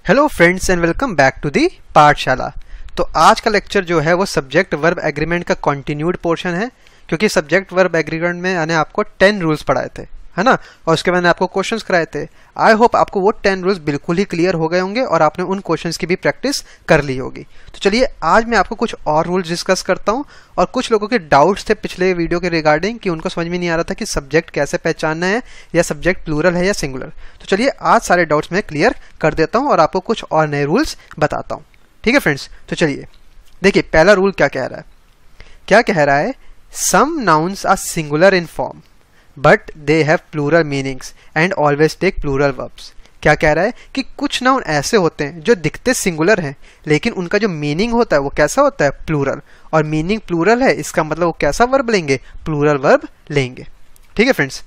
Hello friends and welcome back to the Pathshala. तो आज का लेक्चर जो है वो सब्जेक्ट वर्ब एग्रीमेंट का कंटिन्यूड पोर्शन है, क्योंकि सब्जेक्ट वर्ब एग्रीमेंट में मैंने आपको 10 रूल्स पढ़ाए थे, है ना, और उसके बाद मैंने आपको क्वेश्चंस कराए थे। आई होप आपको वो 10 रूल्स बिल्कुल ही क्लियर हो गए होंगे और आपने उन क्वेश्चंस की भी प्रैक्टिस कर ली होगी। तो चलिए आज मैं आपको कुछ और रूल्स डिस्कस करता हूँ, और कुछ लोगों के डाउट्स थे पिछले वीडियो के रिगार्डिंग कि उनको समझ में नहीं आ रहा था कि सब्जेक्ट कैसे पहचानना है, या सब्जेक्ट प्लूरल है या सिंगुलर। तो चलिए आज सारे डाउट्स मैं क्लियर कर देता हूँ और आपको कुछ और नए रूल्स बताता हूँ। ठीक है फ्रेंड्स, तो चलिए देखिए पहला रूल क्या कह रहा है। क्या कह रहा है? Some nouns are singular in form but they have plural meanings and always take plural verbs. क्या कह रहा है कि कुछ नाउन ऐसे होते हैं जो दिखते सिंगुलर हैं, लेकिन उनका जो मीनिंग होता है वो कैसा होता है? प्लूरल। और मीनिंग प्लूरल है, इसका मतलब वो कैसा वर्ब लेंगे? प्लूरल वर्ब लेंगे। ठीक है फ्रेंड्स,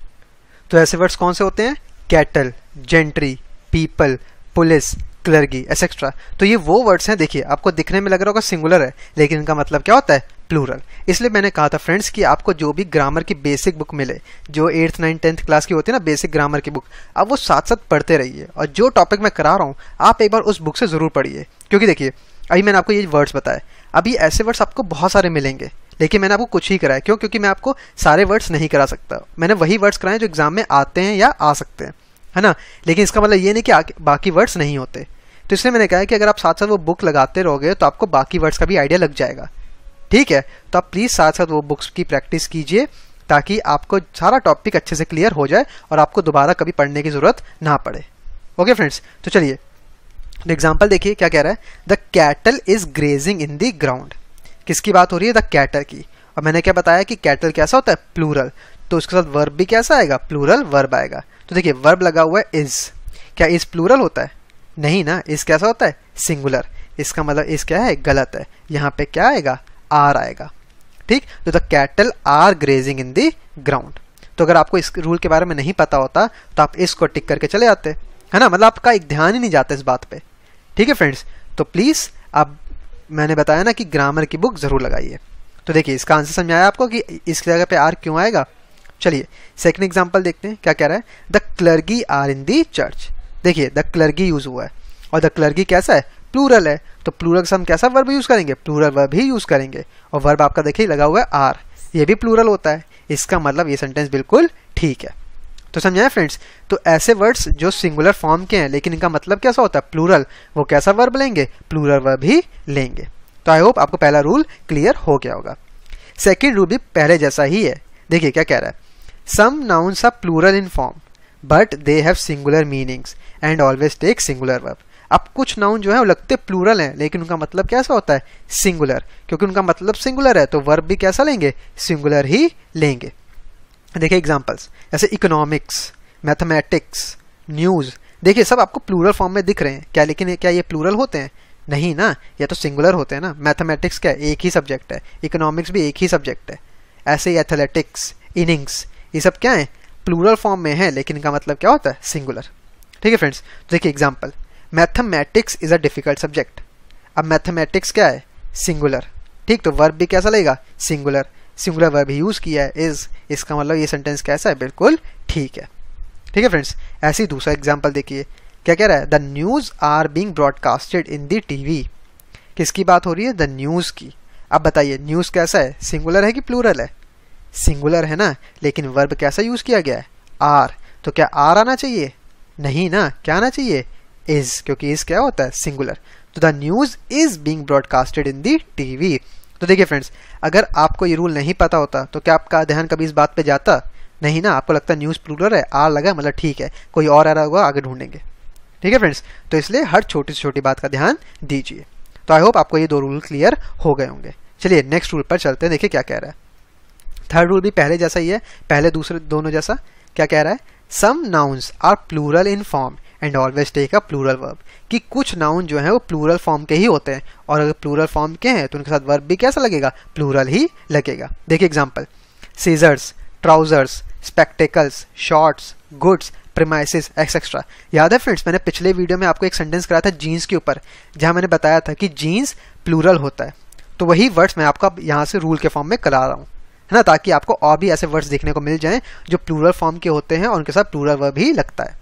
तो ऐसे वर्ड्स कौन से होते हैं? Cattle, gentry, people, police, clergy etcetera. तो ये वो वर्ड्स हैं, देखिए आपको दिखने में लग रहा होगा सिंगुलर है, लेकिन इनका मतलब क्या होता है? प्लूरल। इसलिए मैंने कहा था फ्रेंड्स कि आपको जो भी ग्रामर की बेसिक बुक मिले, जो 8th 9th 10th क्लास की होती है ना बेसिक ग्रामर की बुक, आप वो साथ साथ पढ़ते रहिए। और जो टॉपिक मैं करा रहा हूँ आप एक बार उस बुक से ज़रूर पढ़िए, क्योंकि देखिए अभी मैंने आपको ये वर्ड्स बताए, अभी ऐसे वर्ड्स आपको बहुत सारे मिलेंगे, लेकिन मैंने आपको कुछ ही कराया। क्यों? क्योंकि मैं आपको सारे वर्ड्स नहीं करा सकता। मैंने वही वर्ड्स कराए जो एग्जाम में आते हैं या आ सकते हैं, है ना। लेकिन इसका मतलब ये नहीं कि बाकी वर्ड्स नहीं होते। तो इसलिए मैंने कहा कि अगर आप साथ साथ वो बुक लगाते रहोगे तो आपको बाकी वर्ड्स का भी आइडिया लग जाएगा। ठीक है, तो आप प्लीज़ साथ साथ वो बुक्स की प्रैक्टिस कीजिए, ताकि आपको सारा टॉपिक अच्छे से क्लियर हो जाए और आपको दोबारा कभी पढ़ने की ज़रूरत ना पड़े। ओके फ्रेंड्स, तो चलिए एग्जाम्पल देखिए क्या कह रहा है। The cattle is grazing in the ground. किसकी बात हो रही है? द कैटल की। और मैंने क्या बताया कि कैटल कैसा होता है? प्लूरल। तो उसके साथ वर्ब भी कैसा आएगा? प्लूरल वर्ब आएगा। तो देखिए वर्ब लगा हुआ है इज। क्या इज प्लूरल होता है? नहीं ना, इस कैसा होता है? सिंगुलर। इसका मतलब इस क्या है? गलत है। यहाँ पे क्या आएगा? आर आएगा। ठीक, तो the cattle are grazing in the ground. तो अगर आपको इस रूल के बारे में नहीं पता होता तो आप इसको टिक करके चले जाते, है ना, मतलब आपका एक ध्यान ही नहीं जाता इस बात पे। ठीक है फ्रेंड्स, तो प्लीज़ आप, मैंने बताया ना कि ग्रामर की बुक जरूर लगाइए। तो देखिए इसका आंसर समझ आया आपको कि इस जगह पे आर क्यों आएगा। चलिए सेकंड एग्जांपल देखते हैं क्या कह रहा है। The clergy are in the church. देखिए द क्लर्गी यूज हुआ है, और द क्लर्गी कैसा है? प्लूरल है। तो प्लूरल से हम कैसा वर्ब यूज करेंगे? प्लूरल वर्ब ही यूज करेंगे। और वर्ब आपका देखिए लगा हुआ है आर, ये भी प्लूरल होता है। इसका मतलब ये सेंटेंस बिल्कुल ठीक है। तो समझाए फ्रेंड्स। तो ऐसे वर्ड्स जो सिंगुलर फॉर्म के हैं लेकिन इनका मतलब कैसा होता है? प्लूरल, वो कैसा वर्ब लेंगे? प्लूरल वर्ब ही लेंगे। तो आई होप आपको पहला रूल क्लियर हो गया होगा। सेकेंड रूल भी पहले जैसा ही है। देखिए क्या कह रहा है। Some nouns are plural in form but they have singular meanings and always take singular verb. अब कुछ नाउन जो है वो लगते प्लूरल हैं, लेकिन उनका मतलब कैसा होता है? सिंगुलर। क्योंकि उनका मतलब सिंगुलर है तो वर्ब भी कैसा लेंगे? सिंगुलर ही लेंगे। देखिए एग्जांपल्स, जैसे इकोनॉमिक्स, मैथमेटिक्स, न्यूज़। देखिए सब आपको प्लूरल फॉर्म में दिख रहे हैं क्या, लेकिन क्या ये प्लूरल होते हैं? नहीं ना, ये तो सिंगुलर होते हैं ना। मैथमेटिक्स क्या है? एक ही सब्जेक्ट है। इकोनॉमिक्स भी एक ही सब्जेक्ट है। ऐसे ही एथलेटिक्स, इनिंग्स, ये सब क्या है? प्लूरल फॉर्म में है, लेकिन इनका मतलब क्या होता है? सिंगुलर। ठीक है फ्रेंड्स, तो देखिए example, mathematics is a difficult subject. अब मैथमेटिक्स क्या है? सिंगुलर। ठीक, तो वर्ब भी कैसा लगेगा? सिंगुलर। सिंगुलर वर्ब ही यूज किया है इज। इसका मतलब ये सेंटेंस कैसा है? बिल्कुल ठीक है। ठीक है फ्रेंड्स, ऐसे ही दूसरा एग्जाम्पल देखिए क्या कह रहा है। The news are being broadcasted in the TV. किसकी बात हो रही है? द न्यूज की। अब बताइए न्यूज कैसा है? सिंगुलर है कि प्लूरल है? सिंगुलर है ना, लेकिन वर्ब कैसा यूज किया गया है? आर। तो क्या आर आना चाहिए? नहीं ना, क्या आना चाहिए? इज, क्योंकि इज क्या होता है? सिंगुलर। तो the news is being broadcasted in the TV. तो देखिए फ्रेंड्स, अगर आपको ये रूल नहीं पता होता तो क्या आपका ध्यान कभी इस बात पे जाता? नहीं ना, आपको लगता न्यूज प्लूरल है, आर लगा मतलब ठीक है, कोई और आ रहा होगा आगे ढूंढेंगे। ठीक है फ्रेंड्स, तो इसलिए हर छोटी से छोटी बात का ध्यान दीजिए। तो आई होप आपको ये दो रूल क्लियर हो गए होंगे। चलिए नेक्स्ट रूल पर चलते हैं, देखिए क्या कह रहा है। थर्ड रूल भी पहले जैसा ही है, पहले दूसरे दोनों जैसा। क्या कह रहा है? Some nouns are plural in form and always take a plural verb. कि कुछ नाउन जो है वो प्लूरल फॉर्म के ही होते हैं, और अगर प्लूरल फॉर्म के हैं तो उनके साथ वर्ब भी कैसा लगेगा? प्लूरल ही लगेगा। देखिए example, scissors, trousers, spectacles, shorts, goods, premises etcetera. याद है फ्रेंड्स, मैंने पिछले वीडियो में आपको एक सेंटेंस कराया था जीन्स के ऊपर, जहां मैंने बताया था कि जीन्स प्लूरल होता है। तो वही वर्ड्स मैं आपको यहाँ से रूल के फॉर्म में करा रहा हूँ, है ना, ताकि आपको और भी ऐसे वर्ड्स देखने को मिल जाएं जो प्लूरल फॉर्म के होते हैं और उनके साथ प्लूरल वर्ब ही लगता है।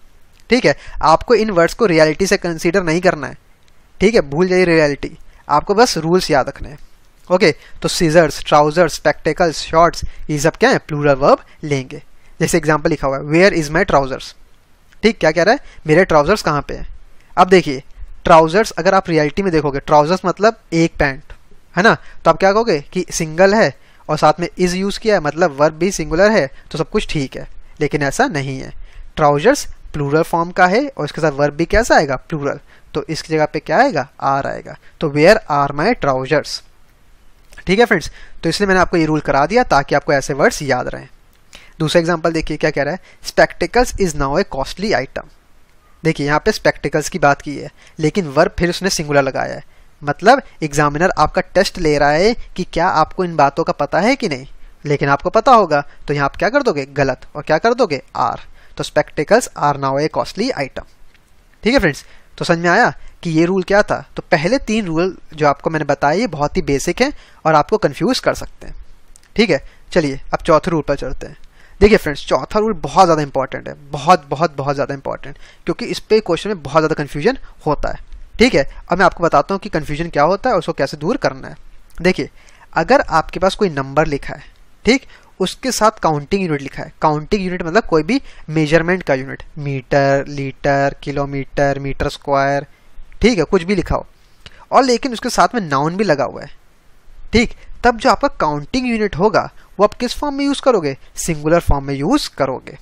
ठीक है, आपको इन वर्ड्स को रियलिटी से कंसीडर नहीं करना है, ठीक है, भूल जाइए रियलिटी, आपको बस रूल्स याद रखने हैं। ओके, तो सीजर्स, ट्राउजर्स, स्पेक्टिकल्स, शॉर्ट्स, ये सब क्या है, प्लूरल वर्ब लेंगे। जैसे एग्जांपल लिखा हुआ है, वेयर इज माई ट्राउजर्स, ठीक, क्या कह रहा है, मेरे ट्राउजर्स कहाँ पे हैं। अब देखिए ट्राउजर्स अगर आप रियलिटी में देखोगे, ट्राउजर्स मतलब एक पैंट, है ना, तो आप क्या कहोगे कि सिंगल है और साथ में इज यूज किया है, मतलब वर्ब भी सिंगुलर है, तो सब कुछ ठीक है। लेकिन ऐसा नहीं है, ट्राउजर्स प्लूरल फॉर्म का है और इसके साथ वर्ब भी कैसा आएगा, प्लूरल, तो इसकी जगह पे क्या आएगा, आर आएगा। तो वेयर आर माई ट्राउजर्स, ठीक है फ्रेंड्स। तो इसलिए मैंने आपको ये रूल करा दिया ताकि आपको ऐसे वर्ड्स याद रहें। दूसरा एग्जांपल देखिए क्या कह रहा है, spectacles is now a costly item. देखिए यहाँ पे स्पेक्टिकल्स की बात की है, लेकिन वर्ब फिर उसने सिंगुलर लगाया है, मतलब एग्जामिनर आपका टेस्ट ले रहा है कि क्या आपको इन बातों का पता है कि नहीं, लेकिन आपको पता होगा, तो यहाँ आप क्या कर दोगे, गलत, और क्या कर दोगे, आर। तो spectacles are now a costly item. ठीक है फ्रेंड्स, तो समझ में आया कि ये रूल क्या था। तो पहले 3 रूल जो आपको मैंने बताया ये बहुत ही बेसिक हैं और आपको कंफ्यूज कर सकते हैं। ठीक है, चलिए अब चौथे रूल पर चलते हैं। देखिए फ्रेंड्स, चौथा रूल बहुत ज़्यादा इंपॉर्टेंट है, बहुत ज़्यादा इंपॉर्टेंट, क्योंकि इस पे क्वेश्चन में बहुत ज़्यादा कन्फ्यूजन होता है। ठीक है, अब मैं आपको बताता हूँ कि कन्फ्यूजन क्या होता है और उसको कैसे दूर करना है। देखिए, अगर आपके पास कोई नंबर लिखा है, ठीक, उसके साथ काउंटिंग यूनिट लिखा है, काउंटिंग यूनिट मतलब कोई भी मेजरमेंट का unit, metre, litre, kilometre, metre square, ठीक है, कुछ भी लिखा हो, और लेकिन उसके साथ में नाउन भी लगा हुआ है, ठीक, तब जो आपका काउंटिंग यूनिट होगा वो आप किस फॉर्म में यूज करोगे, सिंगुलर फॉर्म में यूज करोगे।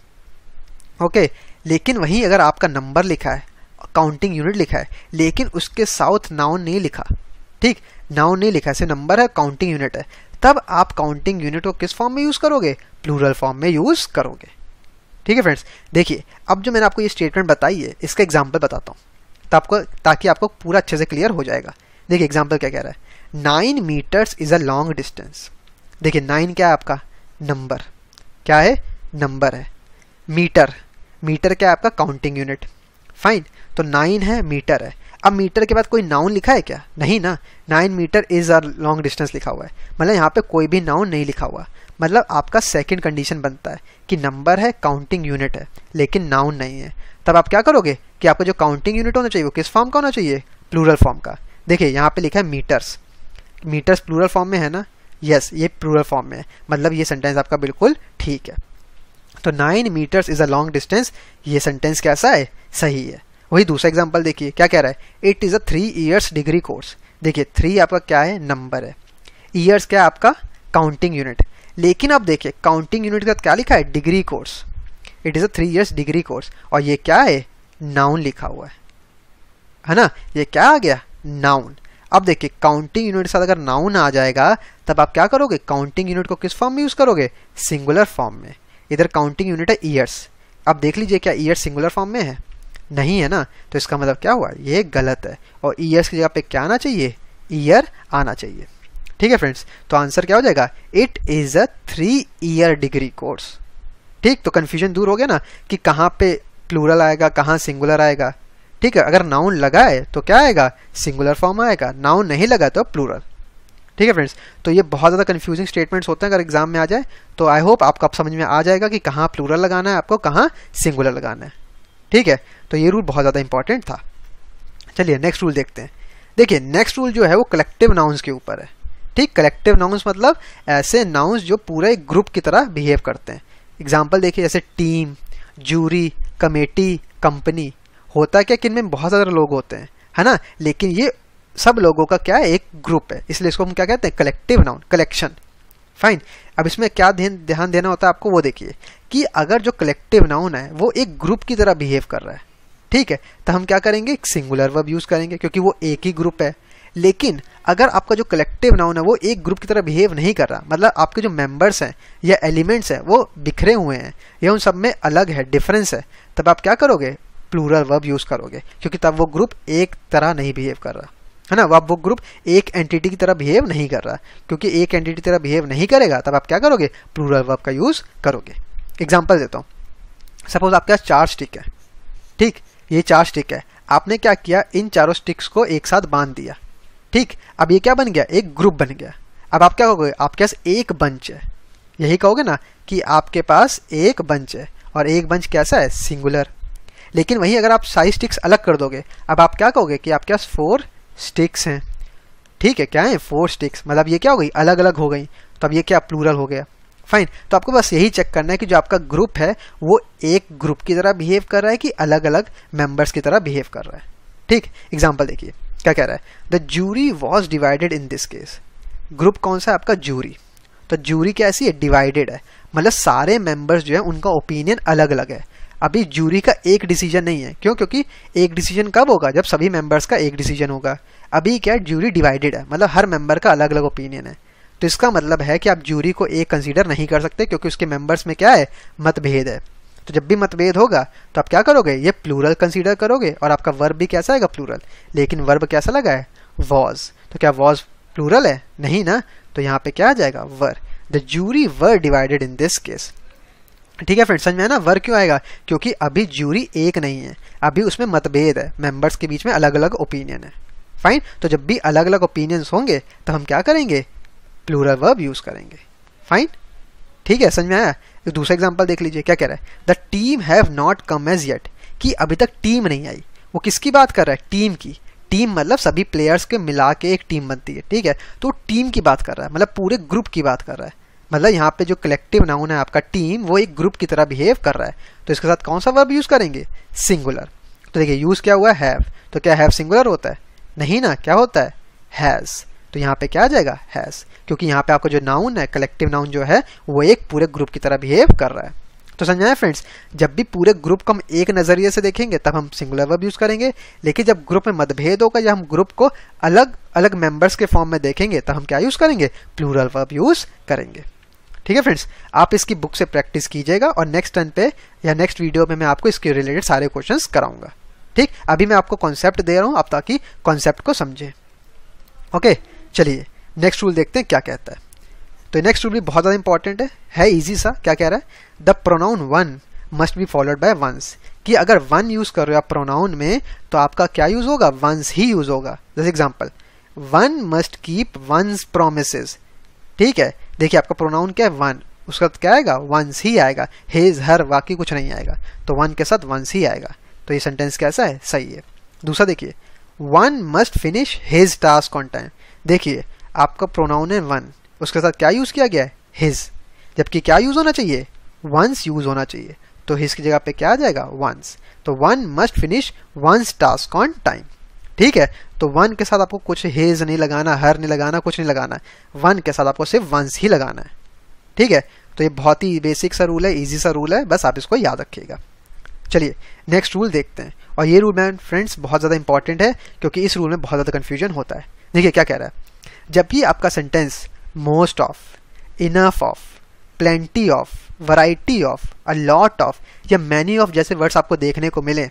ओके, लेकिन वहीं अगर आपका नंबर लिखा है, काउंटिंग यूनिट लिखा है, लेकिन उसके साथ नाउन नहीं लिखा, ठीक, नाउन नहीं लिखा है, सिर्फ नंबर है, काउंटिंग यूनिट है, तब आप काउंटिंग यूनिट को किस फॉर्म में यूज करोगे, प्लूरल फॉर्म में यूज करोगे। ठीक है फ्रेंड्स, देखिए अब जो मैंने आपको ये स्टेटमेंट बताई है इसका एग्जाम्पल बताता हूँ ताकि आपको पूरा अच्छे से क्लियर हो जाएगा। देखिए एग्जाम्पल क्या कह रहा है, 9 metres is a long distance. देखिए 9 क्या है आपका, नंबर, क्या है, नंबर है। मीटर, मीटर क्या है आपका, काउंटिंग यूनिट, फाइन, तो 9 है, मीटर है। अब मीटर के बाद कोई नाउन लिखा है क्या, नहीं ना, 9 metre is a long distance लिखा हुआ है, मतलब यहाँ पे कोई भी नाउन नहीं लिखा हुआ, मतलब आपका सेकंड कंडीशन बनता है कि नंबर है, काउंटिंग यूनिट है, लेकिन नाउन नहीं है। तब आप क्या करोगे कि आपका जो काउंटिंग यूनिट होना चाहिए वो किस फॉर्म का होना चाहिए, प्लूरल फॉर्म का। देखिए यहाँ पे लिखा है मीटर्स, मीटर्स प्लूरल फॉर्म में है ना, यस, ये प्लूरल फॉर्म में है, मतलब ये सेंटेंस आपका बिल्कुल ठीक है। तो 9 metres is a long distance, ये सेंटेंस कैसा है, सही है। वही दूसरा एग्जांपल देखिए क्या कह रहा है, it is a 3 years degree course. देखिए 3 आपका क्या है, नंबर है, ईयर्स क्या है आपका, काउंटिंग यूनिट, लेकिन अब देखिए काउंटिंग यूनिट के साथ क्या लिखा है, degree course, it is a 3 years degree course, और ये क्या है, नाउन लिखा हुआ है ना, ये क्या आ गया, नाउन। अब देखिए काउंटिंग यूनिट के साथ अगर नाउन आ जाएगा तब आप क्या करोगे, काउंटिंग यूनिट को किस फॉर्म में यूज करोगे, सिंगुलर फॉर्म में। इधर काउंटिंग यूनिट है ईयर्स, अब देख लीजिए क्या ईयर्स सिंगुलर फॉर्म में है, नहीं है ना, तो इसका मतलब क्या हुआ, ये गलत है, और ईयर्स की जगह पे क्या आना चाहिए, ईयर आना चाहिए। ठीक है फ्रेंड्स, तो आंसर क्या हो जाएगा, it is a 3 year degree course. ठीक, तो कंफ्यूजन दूर हो गया ना कि कहाँ पे प्लूरल आएगा, कहाँ सिंगुलर आएगा। ठीक है, अगर नाउन लगा है तो क्या आएगा, सिंगुलर फॉर्म आएगा, नाउन नहीं लगा तो प्लूरल। ठीक है फ्रेंड्स, तो ये बहुत ज़्यादा कंफ्यूजिंग स्टेटमेंट्स होते हैं अगर एग्जाम में आ जाए, तो आई होप आपको अब समझ में आ जाएगा कि कहाँ प्लूरल लगाना है, आपको कहाँ सिंगुलर लगाना है। ठीक है, तो ये रूल बहुत ज़्यादा इंपॉर्टेंट था। चलिए नेक्स्ट रूल देखते हैं। देखिए नेक्स्ट रूल जो है वो कलेक्टिव नाउन्स के ऊपर है। ठीक, कलेक्टिव नाउन्स मतलब ऐसे नाउन्स जो पूरे ग्रुप की तरह बिहेव करते हैं। एग्जाम्पल देखिए जैसे टीम, जूरी, कमेटी, कंपनी। होता क्या कि इनमें बहुत सारे लोग होते हैं, है ना, लेकिन ये सब लोगों का क्या है, एक ग्रुप है, इसलिए इसको हम क्या कहते हैं, कलेक्टिव नाउन, कलेक्शन। फाइन, अब इसमें क्या ध्यान देना होता है आपको, वो देखिए कि अगर जो कलेक्टिव नाउन है वो एक ग्रुप की तरह बिहेव कर रहा है, ठीक है, तो हम क्या करेंगे, सिंगुलर वर्ब यूज करेंगे क्योंकि वो एक ही ग्रुप है। लेकिन अगर आपका जो कलेक्टिव नाउन है वो एक ग्रुप की तरह बिहेव नहीं कर रहा, मतलब आपके जो मेंबर्स हैं या एलिमेंट्स हैं वो बिखरे हुए हैं या उन सब में अलग है, डिफरेंस है, तब आप क्या करोगे, प्लूरल वर्ब यूज करोगे, क्योंकि तब वो ग्रुप एक तरह नहीं बिहेव कर रहा, है ना, अब वो ग्रुप एक एंटिटी की तरह बिहेव नहीं कर रहा, क्योंकि एक एंटिटी की तरह बिहेव नहीं करेगा तब आप क्या करोगे, प्लूरल वर्ब का यूज करोगे। एग्जांपल देता हूँ, सपोज आपके पास 4 स्टिक है, ठीक, ये 4 स्टिक है, आपने क्या किया, इन चारों स्टिक्स को एक साथ बांध दिया, ठीक, अब ये क्या बन गया, एक ग्रुप बन गया। अब आप क्या कहोगे, आपके पास एक बंच है, यही कहोगे ना कि आपके पास एक बंच है, और एक बंच कैसा है, सिंगुलर। लेकिन वहीं अगर आप सारी स्टिक्स अलग कर दोगे, अब आप क्या कहोगे कि आपके पास 4 स्टिक्स हैं, ठीक है, क्या है 4 स्टिक्स, मतलब ये क्या हो गई, अलग अलग हो गई, तो अब ये क्या प्लूरल हो गया। फाइन, तो आपको बस यही चेक करना है कि जो आपका ग्रुप है वो एक ग्रुप की तरह बिहेव कर रहा है कि अलग अलग मेंबर्स की तरह बिहेव कर रहा है। ठीक, एग्जांपल देखिए क्या कह रहा है, the jury was divided in this case. Group कौन सा है आपका, जूरी। तो जूरी कैसी है, डिवाइडेड है, मतलब सारे मेंबर्स जो है उनका ओपिनियन अलग अलग है। अभी जूरी का एक डिसीजन नहीं है, क्यों, क्योंकि एक डिसीजन कब होगा, जब सभी मेंबर्स का एक डिसीजन होगा। अभी क्या है, जूरी डिवाइडेड है, मतलब हर मेंबर का अलग अलग ओपिनियन है। तो इसका मतलब है कि आप जूरी को एक कंसीडर नहीं कर सकते, क्योंकि उसके मेंबर्स में क्या है, मतभेद है। तो जब भी मतभेद होगा तो आप क्या करोगे, ये प्लूरल कंसीडर करोगे, और आपका वर्ब भी कैसा आएगा, प्लूरल। लेकिन वर्ब कैसा लगा है, वॉज। तो क्या वॉज प्लूरल है, नहीं ना, तो यहाँ पे क्या आ जाएगा, were. The jury were divided in this case. ठीक है फ्रेंड्स, समझ में है ना, वर क्यों आएगा, क्योंकि अभी जूरी एक नहीं है, अभी उसमें मतभेद है, मेंबर्स के बीच में अलग अलग ओपिनियन है। फाइन, तो जब भी अलग अलग ओपिनियंस होंगे तो हम क्या करेंगे, प्लूरल वर्ब यूज करेंगे। फाइन, ठीक है, समझ में आया। दूसरा एग्जांपल देख लीजिए, क्या कह रहा है, the team have not come as yet, कि अभी तक टीम नहीं आई। वो किसकी बात कर रहा है, टीम की। टीम मतलब सभी प्लेयर्स के मिला के एक टीम बनती है, ठीक है, तो टीम की बात कर रहा है, मतलब पूरे ग्रुप की बात कर रहा है। मतलब यहाँ पे जो कलेक्टिव नाउन है आपका टीम, वो एक ग्रुप की तरह बिहेव कर रहा है, तो इसके साथ कौन सा वर्ब यूज करेंगे, सिंगुलर। तो देखिए यूज क्या हुआ, हैव, तो क्या हैव सिंगुलर होता है, नहीं ना, क्या होता है, हैज। तो यहाँ पे क्या आ जाएगा, हैज, क्योंकि यहाँ पे आपका जो नाउन है, कलेक्टिव नाउन जो है, वो एक पूरे ग्रुप की तरह बिहेव कर रहा है। तो समझाए फ्रेंड्स, जब भी पूरे ग्रुप को हम एक नजरिए से देखेंगे तब हम सिंगुलर वर्ब यूज करेंगे, लेकिन जब ग्रुप में मतभेद होगा या हम ग्रुप को अलग अलग मेंबर्स के फॉर्म में देखेंगे तब हम क्या यूज करेंगे, प्लूरल वर्ब यूज करेंगे। ठीक है फ्रेंड्स, आप इसकी बुक से प्रैक्टिस कीजिएगा और नेक्स्ट टर्न पे या नेक्स्ट वीडियो में मैं आपको इसके रिलेटेड सारे क्वेश्चंस कराऊंगा। ठीक, अभी मैं आपको कॉन्सेप्ट दे रहा हूं, आप ताकि कॉन्सेप्ट को समझें। ओके, चलिए नेक्स्ट रूल देखते हैं क्या कहता है। तो नेक्स्ट रूल भी बहुत ज़्यादा इंपॉर्टेंट है इजी सा। क्या कह रहा है, the pronoun one must be followed by one's, कि अगर वन यूज कर रहे हो आप प्रोनाउन में तो आपका क्या यूज होगा, वंस ही यूज होगा। जैसे example, one must keep one's promises. ठीक है, देखिए आपका प्रोनाउन क्या है, वन, उसका क्या आएगा, वंस ही आएगा, हिज हर बाकी कुछ नहीं आएगा, तो वन के साथ वंस ही आएगा। तो ये सेंटेंस कैसा है, सही है। दूसरा देखिए, one must finish his task on time. देखिए आपका प्रोनाउन है वन, उसके साथ क्या यूज किया गया है, हिज, जबकि क्या यूज होना चाहिए, वंस यूज होना चाहिए, तो हिज की जगह पे क्या आ जाएगा, वंस। तो one must finish one's task on time. ठीक है, तो वन के साथ आपको कुछ हिज नहीं लगाना, हर नहीं लगाना, कुछ नहीं लगाना, वन के साथ आपको सिर्फ वंस ही लगाना है। ठीक है, तो ये बहुत ही बेसिक सा रूल है, इजी सा रूल है, बस आप इसको याद रखिएगा। चलिए नेक्स्ट रूल देखते हैं, और ये रूल मैन फ्रेंड्स बहुत ज़्यादा इंपॉर्टेंट है, क्योंकि इस रूल में बहुत ज़्यादा कन्फ्यूजन होता है। देखिए क्या कह रहा है, जब भी आपका sentence most of, enough of, plenty of, variety of, a lot of या मैनी ऑफ जैसे वर्ड्स आपको देखने को मिले,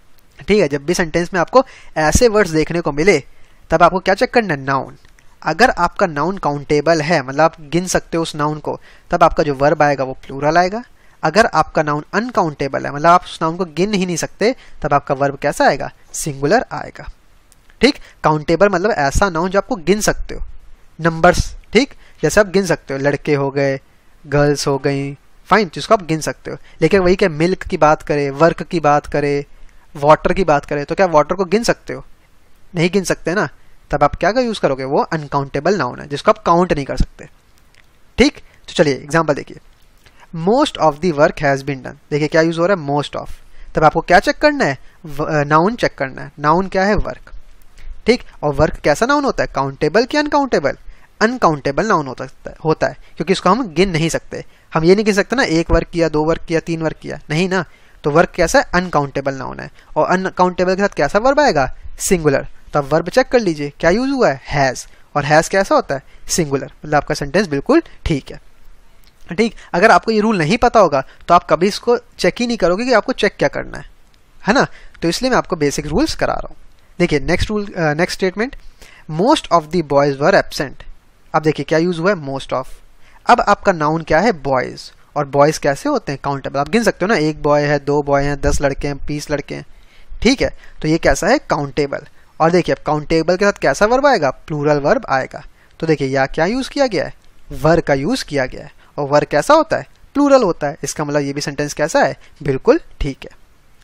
ठीक है, जब भी सेंटेंस में आपको ऐसे वर्ड्स देखने को मिले तब आपको क्या चेक करना है, नाउन। अगर आपका नाउन काउंटेबल है, मतलब आप गिन सकते हो उस नाउन को, तब आपका जो वर्ब आएगा वो प्लूरल आएगा। अगर आपका नाउन अनकाउंटेबल है, मतलब आप उस नाउन को गिन ही नहीं सकते, तब आपका वर्ब कैसा आएगा, सिंगुलर आएगा। ठीक, काउंटेबल मतलब ऐसा नाउन जो आपको गिन सकते हो, नंबर्स, ठीक, जैसे आप गिन सकते हो, लड़के हो गए, गर्ल्स हो गई, फाइन, जिसको आप गिन सकते हो। लेकिन वही क्या मिल्क की बात करें, वर्क की बात करें, वाटर की बात करें, तो क्या वाटर को गिन सकते हो, नहीं गिन सकते ना, तब आप क्या का यूज करोगे, वो अनकाउंटेबल नाउन है जिसको आप काउंट नहीं कर सकते। ठीक, तो चलिए एग्जांपल देखिए, most of the work has been done. देखिए क्या यूज हो रहा है, मोस्ट ऑफ, तब आपको क्या चेक करना है, नाउन चेक करना है। नाउन क्या है, वर्क। ठीक, और वर्क कैसा नाउन होता है, काउंटेबल कि अनकाउंटेबल, अनकाउंटेबल नाउन होता है, क्योंकि इसको हम गिन नहीं सकते। हम ये नहीं गिन सकते ना, एक वर्क किया, दो वर्क किया, तीन वर्क किया, नहीं ना। तो वर्क कैसा है, अनकाउंटेबल नाउन है, और अनकाउंटेबल के साथ कैसा वर्ब आएगा, सिंगुलर। तो अब वर्ब चेक कर लीजिए, क्या यूज हुआ है, हैज, और हैज कैसा होता है, सिंगुलर, मतलब आपका सेंटेंस बिल्कुल ठीक है। ठीक, अगर आपको ये रूल नहीं पता होगा तो आप कभी इसको चेक ही नहीं करोगे कि आपको चेक क्या करना है ना। तो इसलिए मैं आपको बेसिक रूल्स करा रहा हूँ। देखिए next rule, next statement, most of the boys were absent. अब देखिए क्या यूज हुआ है, मोस्ट ऑफ। अब आपका नाउन क्या है, बॉयज, और बॉयज कैसे होते हैं, काउंटेबल, आप गिन सकते हो ना, एक बॉय है, दो बॉय हैं, 10 लड़के हैं, 20 लड़के हैं। ठीक है, तो ये कैसा है, काउंटेबल। और देखिए अब काउंटेबल के साथ कैसा वर्ब आएगा, प्लूरल वर्ब आएगा। तो देखिए यहाँ क्या यूज किया गया है, वर का यूज किया गया है, और वर कैसा होता है, प्लूरल होता है। इसका मतलब ये भी सेंटेंस कैसा है, बिल्कुल ठीक है।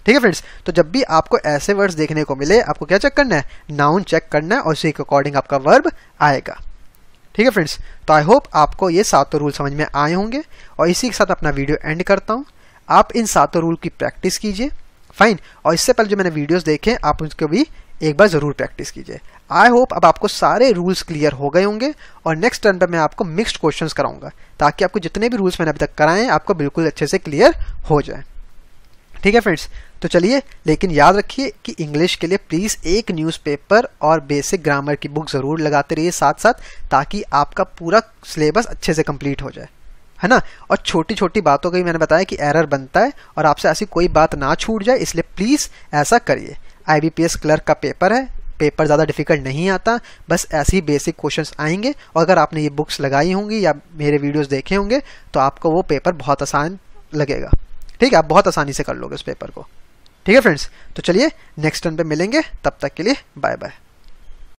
ठीक है फ्रेंड्स, तो जब भी आपको ऐसे वर्ड्स देखने को मिले आपको क्या चेक करना है, नाउन चेक करना है और उसी के अकॉर्डिंग आपका वर्ब आएगा। ठीक है फ्रेंड्स, तो आई होप आपको ये 7 रूल समझ में आए होंगे और इसी के साथ अपना वीडियो एंड करता हूँ। आप इन 7 रूल की प्रैक्टिस कीजिए, फाइन, और इससे पहले जो मैंने वीडियोस देखे आप उसको भी एक बार ज़रूर प्रैक्टिस कीजिए। आई होप अब आपको सारे रूल्स क्लियर हो गए होंगे और नेक्स्ट टर्न पर मैं आपको मिक्स्ड क्वेश्चंस कराऊंगा ताकि आपको जितने भी रूल्स मैंने अभी तक कराए हैं आपको बिल्कुल अच्छे से क्लियर हो जाए। ठीक है फ्रेंड्स, तो चलिए, लेकिन याद रखिए कि इंग्लिश के लिए प्लीज़ एक न्यूज़पेपर और बेसिक ग्रामर की बुक ज़रूर लगाते रहिए साथ साथ, ताकि आपका पूरा सिलेबस अच्छे से कंप्लीट हो जाए, है ना। और छोटी छोटी बातों का भी मैंने बताया कि एरर बनता है और आपसे ऐसी कोई बात ना छूट जाए, इसलिए प्लीज़ ऐसा करिए। IBPS क्लर्क का पेपर है, पेपर ज़्यादा डिफिकल्ट नहीं आता, बस ऐसे ही बेसिक क्वेश्चंस आएंगे और अगर आपने ये बुक्स लगाई होंगी या मेरे वीडियोस देखे होंगे तो आपको वो पेपर बहुत आसान लगेगा। ठीक है, आप बहुत आसानी से कर लोगे उस पेपर को। ठीक है फ्रेंड्स, तो चलिए नेक्स्ट टर्न पे मिलेंगे, तब तक के लिए बाय बाय।